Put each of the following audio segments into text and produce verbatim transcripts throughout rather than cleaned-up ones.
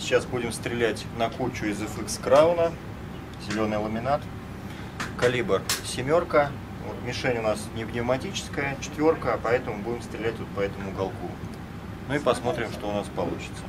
сейчас будем стрелять на кучу из эф икс Краун, зеленый ламинат, калибр семерка. Вот, мишень у нас не пневматическая, четверка, поэтому будем стрелять вот по этому уголку. Ну и посмотрим, что у нас получится.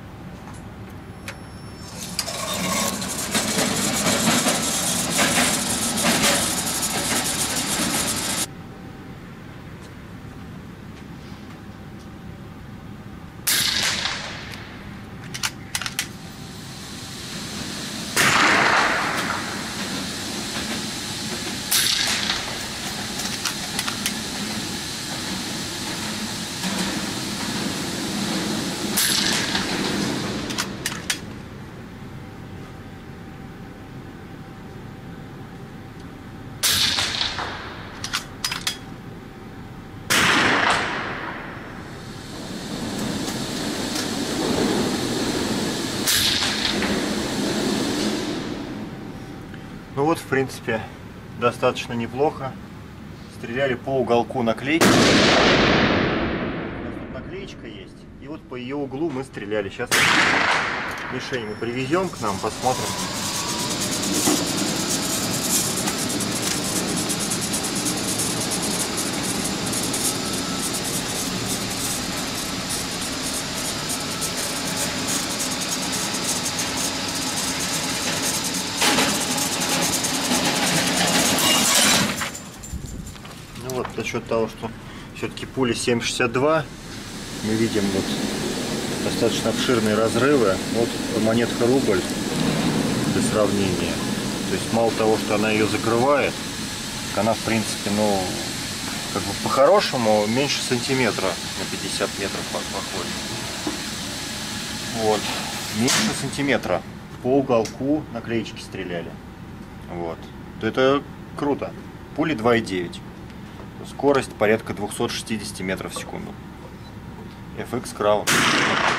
Ну вот, в принципе, достаточно неплохо. Стреляли по уголку наклейки. У нас тут наклеечка есть. И вот по ее углу мы стреляли. Сейчас мишень мы привезем к нам, посмотрим. Вот, за счет того, что все-таки пули семь шестьдесят два, мы видим вот достаточно обширные разрывы. Вот монетка рубль для сравнения. То есть мало того, что она ее закрывает, она в принципе, ну, как бы по-хорошему меньше сантиметра на пятьдесят метров походит. Вот, меньше сантиметра по уголку наклеечки стреляли. Вот, это круто. Пули два и девять. Скорость порядка двухсот шестидесяти метров в секунду. эф икс Краун.